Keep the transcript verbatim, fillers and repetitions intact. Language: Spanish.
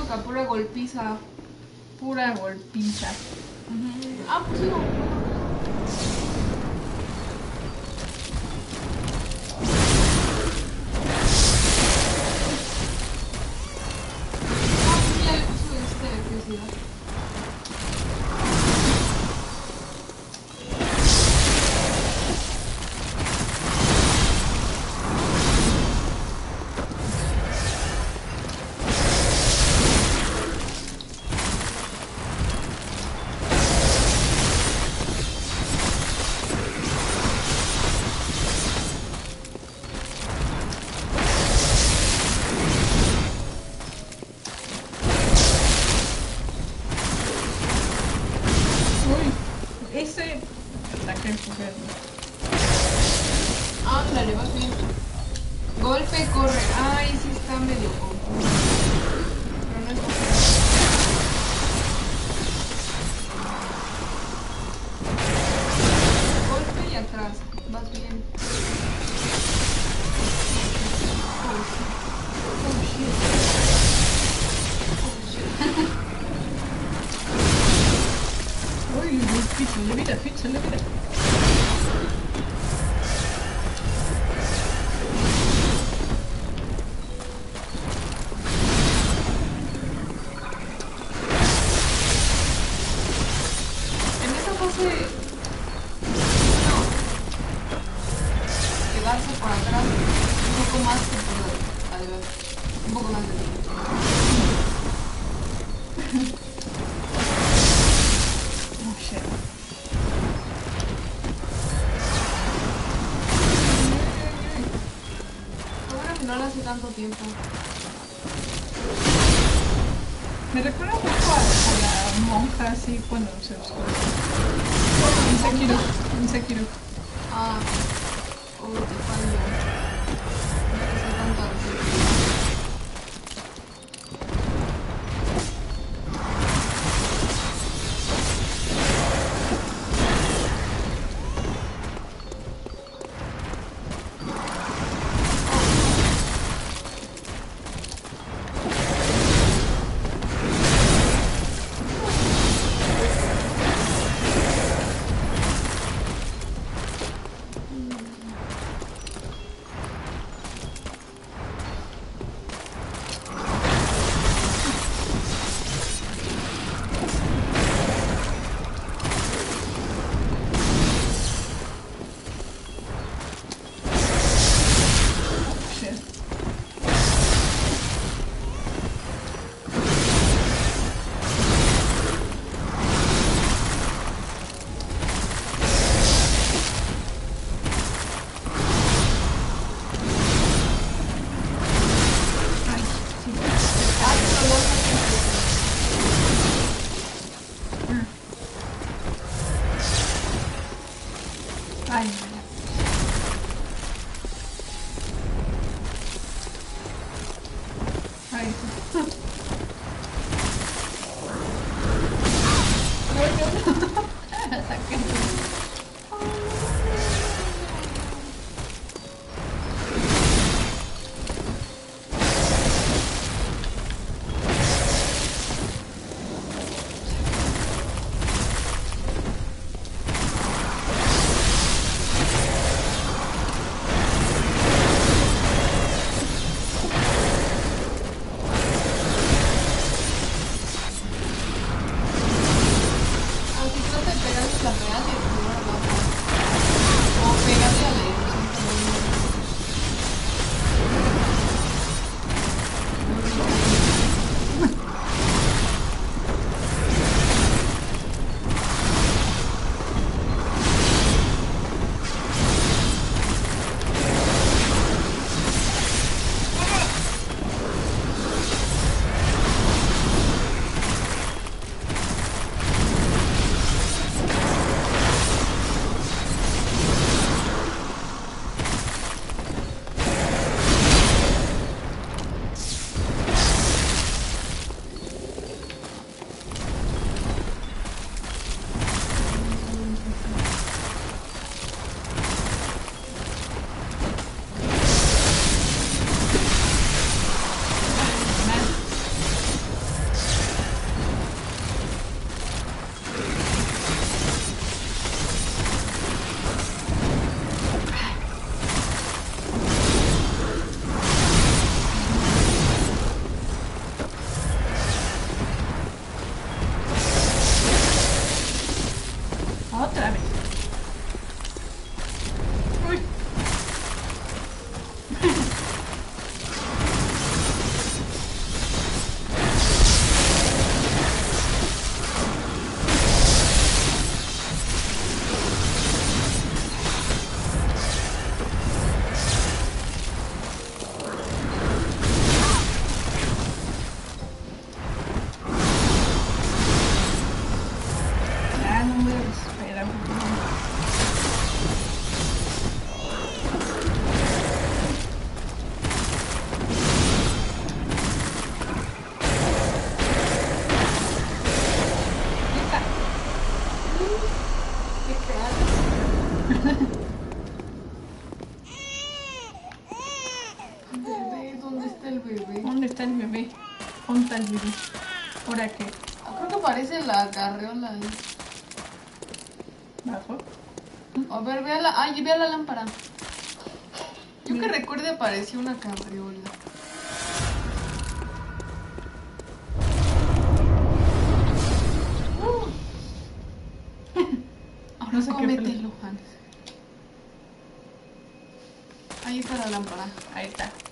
acá, pura golpiza. Pura golpiza. Uh-huh. Ah, pues sí, no. Ah, pues ya le puso este felicidad. Ese ataque fue. Ándale, vas bien. Golpe, corre. Ay, sí está medio confuso. Pero no es confuso. Golpe y atrás. Vas bien. Oh shit. Oh shit. Oh shit. Uy, píchale vida, píchale vida. En esa fase, no, quedarse por atrás un poco más que por adelante. Un poco más de tiempo. Oh shit. Ahora que no le hace tanto tiempo. Me recuerda un poco a, a la monja así cuando se oscurece. En Sekiro, en Sekiro. Ah, oh, te fallo. No te sé tanto decir. el bebé. ¿Dónde está el bebé? ¿Dónde está el bebé? ¿Ahora qué? Creo que parece la carriola ahí. ¿Bajo? A ver, ve a la... Ay, ve a la lámpara. Yo que recuerde apareció una carriola. No sé qué fue. Cómetelo, Hans. Ahí está la lámpara. Ahí está.